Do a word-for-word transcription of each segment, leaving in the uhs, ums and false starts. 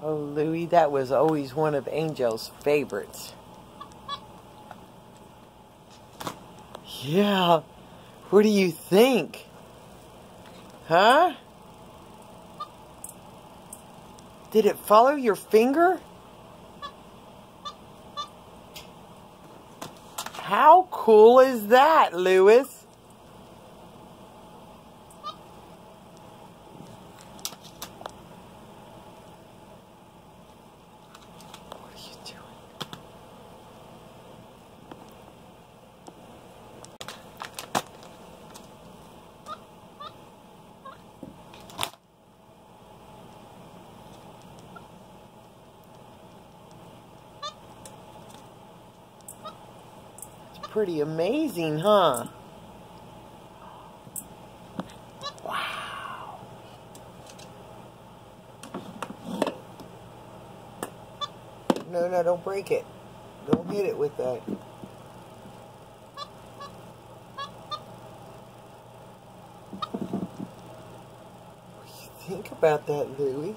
Oh, Louie, that was always one of Angel's favorites. Yeah. What do you think? Huh? Did it follow your finger? How cool is that, Louis? Pretty amazing, huh? Wow. No, no, don't break it. Don't hit it with that. What do you think about that, Louie?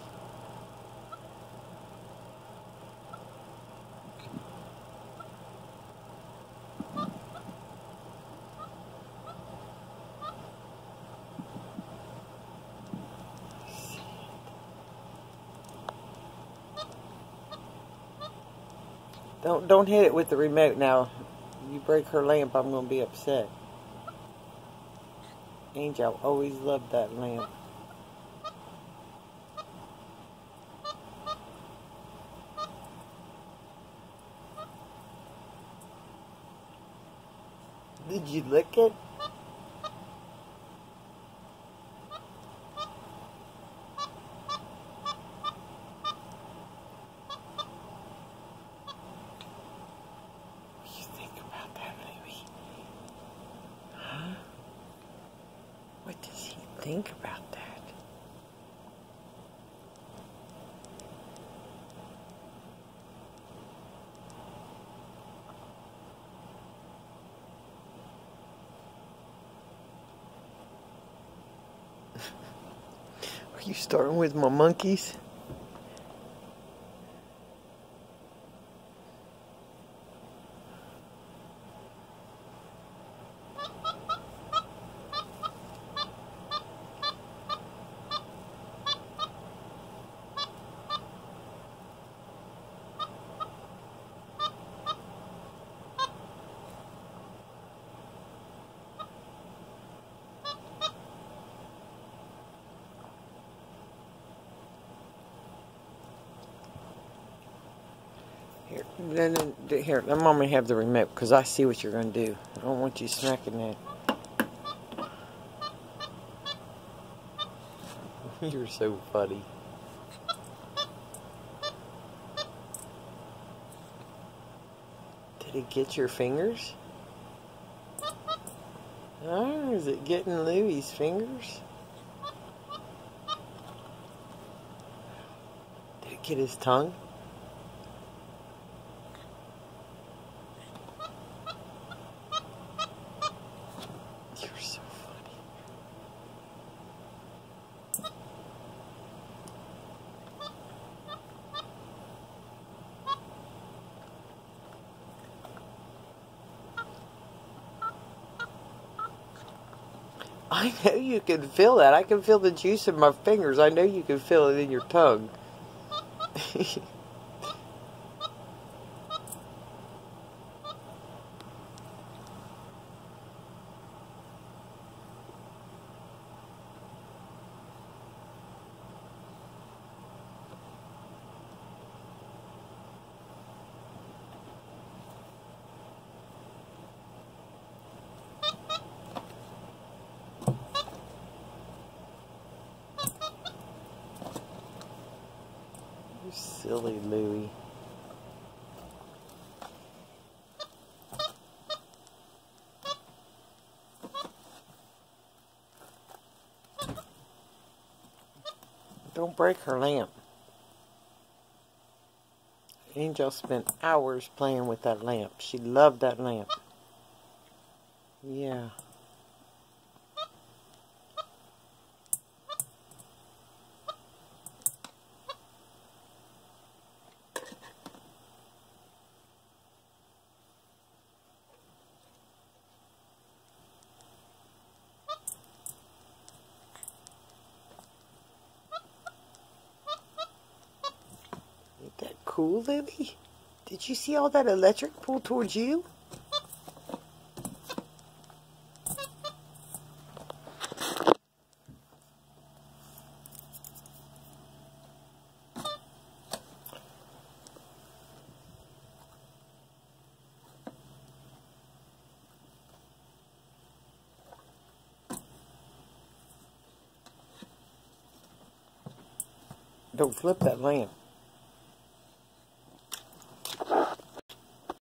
Don't don't hit it with the remote now. You break her lamp, I'm gonna be upset. Angel always loved that lamp. Did you lick it? What does he think about that? Are you starting with my monkeys? Here, then, then, here, let Mommy have the remote, because I see what you're going to do. I don't want you smacking that. You're so funny. Did it get your fingers? Oh, is it getting Louie's fingers? Did it get his tongue? You're so funny. I know you can feel that. I can feel the juice in my fingers. I know you can feel it in your tongue. You silly Louie. Don't break her lamp. Angel spent hours playing with that lamp. She loved that lamp. Yeah. cool, Louie? Did you see all that electric pull towards you? Don't flip that lamp.